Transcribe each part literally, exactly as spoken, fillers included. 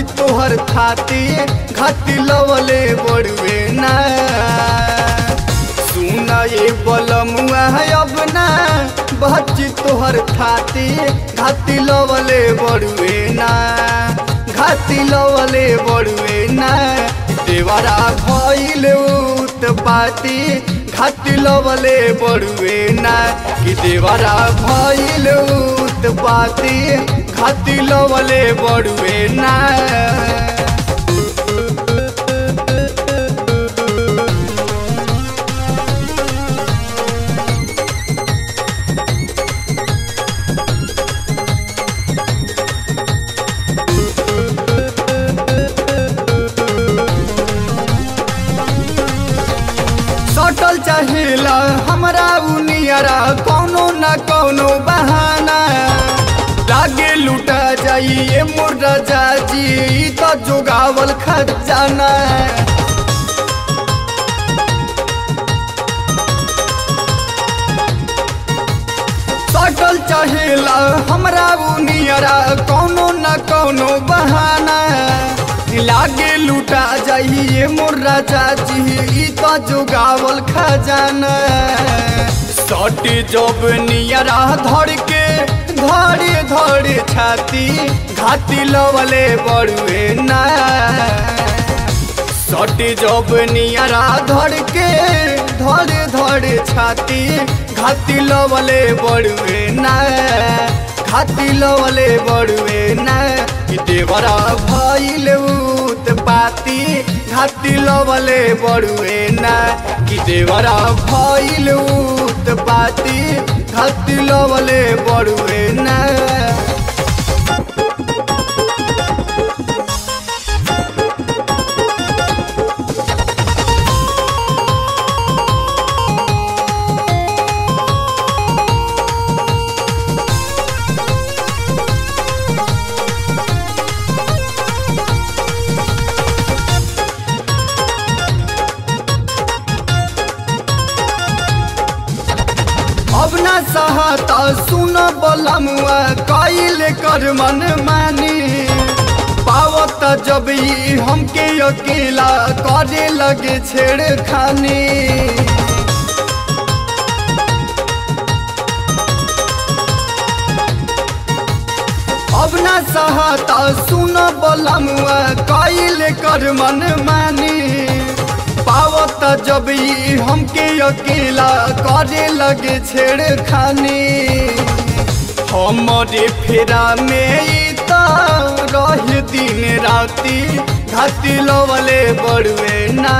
बच्ची तोहर थाती घाटी लवले बड़ुए ना। सुना ये बलमुआ अब ना बच्ची तोहर थाती घाटी लवले बड़ुए ना, घाटी लवले बड़ुए ना। देवरा भइल उत्पाती घाटी लवले बड़ुए ना, कि देवरा भइल उत्पाती घाटी लवले बड़ुए ना। सटल चाहेला हमरा उनियरा कौनो न कौनो बहाना, लागे लुटा जाइए मोर राजा जी तो जोगावल खजाना। सटल चाहेला हमरा उनियरा कौनो न कौनो बहाना, लागे लुटा जाइए मोर राजा जी तो जोगावल खजाना। सट जब नियरा धर के धरे धरे छाती घाटी लवले बड़ुए ना। सट जब नियरा धर के धरे धरे छाती घाटी लवले बड़ुए ना, घाटी लवले बड़ुए ना। कि देवरा भइल उत्पाती घाटी लवले बड़ुए ना, कि देवरा भइल उत्पाती घाटी लवले बड़ुए ना। अब ना सहता सुन बलमुआ कैल कर मन मानी, पावत जब ई हमके अकेला करे लगे छेड़खानी। अब ना सहता सुन बलमुआ कैल कर मन मानी, पावत जब ई हमके अकेला करे लगे छेड़खानी। हमरे फेरा में ई तो रह दिन राती घाटी लवले बड़ुए ना।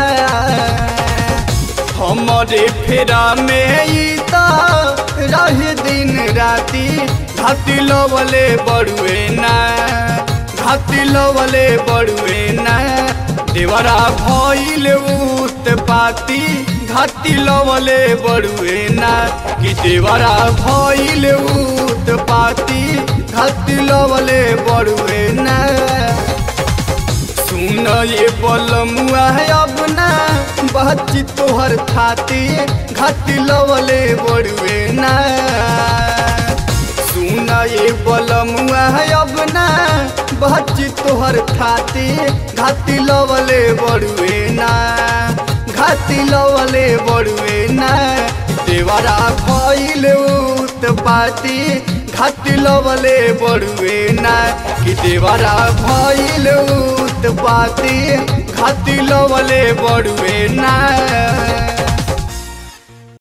हमरे फेरा में ई तो रह दिन राती घाटी लवले बड़ुए ना, घाटी लवले बड़ुए ना। देवरा भइल उत्पाती घाटी लवले बड़ुए ना, कि देवरा भइल उत्पाती घाटी लवले बड़ुए ना। सुन ये बलमुआ अब ना बच्ची तोहर थाती घाटी लवले बड़ुए ना। सुन ये बलमुआ अब ना बच्ची तोहर थाती घाटी लवले बड़ुए ना, घाटी लवले बड़ुए ना। देवरा भइल उत्पाती घाटी लवले बड़ुए ना, कि देवरा भइल उत्पाती घाटी लवले बड़ुए ना।